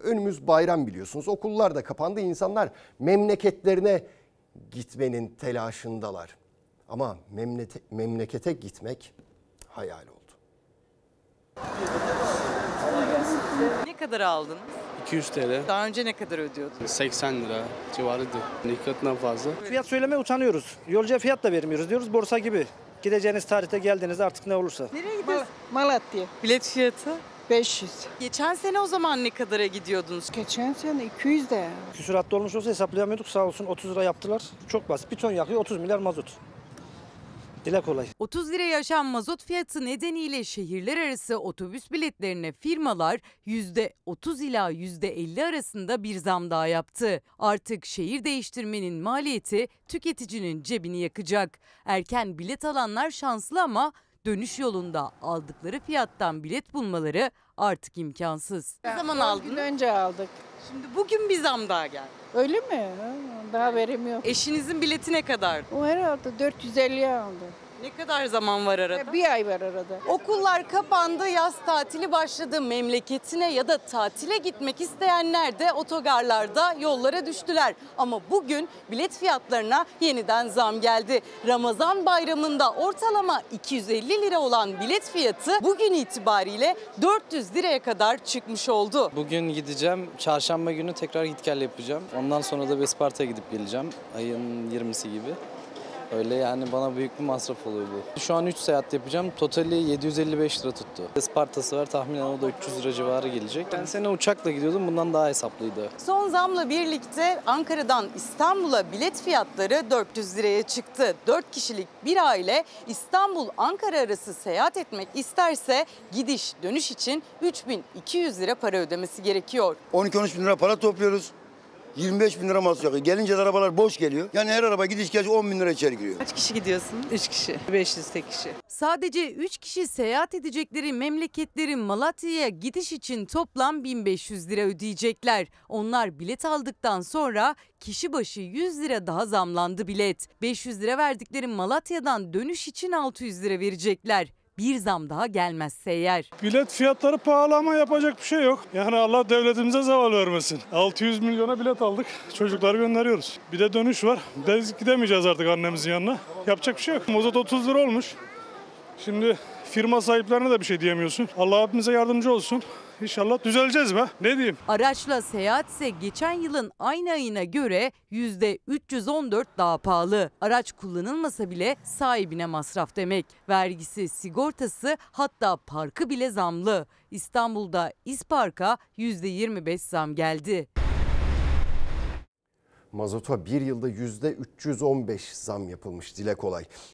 önümüz bayram biliyorsunuz. Okullar da kapandı. İnsanlar memleketlerine gitmenin telaşındalar. Ama memlekete gitmek hayal oldu. Ne kadar aldınız? 200 TL. Daha önce ne kadar ödüyordunuz? 80 lira civarıydı. İki katından fazla. Fiyat söylemeye utanıyoruz. Yolcuya fiyat da vermiyoruz diyoruz. Borsa gibi. Gideceğiniz tarihte geldiğinizde artık ne olursa. Nereye gidiyorsunuz? Malatya Bilet fiyatı? 500. Geçen sene o zaman ne kadara gidiyordunuz? Geçen sene 200 de. Küsuratlı olmuş olsa hesaplayamıyorduk, sağ olsun 30 lira yaptılar. Çok basit. Bir ton yakıyor 30 milyar mazot. Dile kolay. 30 liraya aşan mazot fiyatı nedeniyle şehirler arası otobüs biletlerine firmalar %30 ila %50 arasında bir zam daha yaptı. Artık şehir değiştirmenin maliyeti tüketicinin cebini yakacak. Erken bilet alanlar şanslı ama dönüş yolunda aldıkları fiyattan bilet bulmaları artık imkansız. Ne zaman 10 aldınız? gün önce aldık. Şimdi bugün bir zam daha geldi. Öyle mi? Daha verim yok. Eşinizin bileti ne kadar? O herhalde 450'ye aldı. Ne kadar zaman var arada? Bir ay var arada. Okullar kapandı, yaz tatili başladı. Memleketine ya da tatile gitmek isteyenler de otogarlarda yollara düştüler. Ama bugün bilet fiyatlarına yeniden zam geldi. Ramazan bayramında ortalama 250 lira olan bilet fiyatı bugün itibariyle 400 liraya kadar çıkmış oldu. Bugün gideceğim. Çarşamba günü tekrar git gel yapacağım. Ondan sonra da Isparta'ya gidip geleceğim. Ayın 20'si gibi. Öyle yani bana büyük bir masraf oluyor bu. Şu an 3 seyahat yapacağım. Totali 755 lira tuttu. Isparta'sı var. Tahminen o da 300 lira civarı gelecek. Ben sene uçakla gidiyordum. Bundan daha hesaplıydı. Son zamla birlikte Ankara'dan İstanbul'a bilet fiyatları 400 liraya çıktı. 4 kişilik bir aile İstanbul-Ankara arası seyahat etmek isterse gidiş dönüş için 3200 lira para ödemesi gerekiyor. 12-13 bin lira para topluyoruz. 25 bin lira masraf yakıyor. Gelince de arabalar boş geliyor. Yani her araba gidiş geliş 10 bin lira içeri giriyor. Kaç kişi gidiyorsun? 3 kişi, 500 tek kişi. Sadece 3 kişi seyahat edecekleri memleketleri Malatya'ya gidiş için toplam 1500 lira ödeyecekler. Onlar bilet aldıktan sonra kişi başı 100 lira daha zamlandı bilet. 500 lira verdikleri Malatya'dan dönüş için 600 lira verecekler. Bir zam daha gelmezse eğer. Bilet fiyatları pahalı ama yapacak bir şey yok. Yani Allah devletimize zeval vermesin. 600 milyona bilet aldık. Çocukları gönderiyoruz. Bir de dönüş var. Biz gidemeyeceğiz artık annemizin yanına. Yapacak bir şey yok. Mazot 30 lira olmuş. Şimdi firma sahiplerine de bir şey diyemiyorsun. Allah hepimize yardımcı olsun. İnşallah düzeleceğiz be. Ne diyeyim? Araçla seyahat ise geçen yılın aynı ayına göre %314 daha pahalı. Araç kullanılmasa bile sahibine masraf demek. Vergisi, sigortası hatta parkı bile zamlı. İstanbul'da İspark'a %25 zam geldi. Mazota bir yılda %315 zam yapılmış, dile kolay.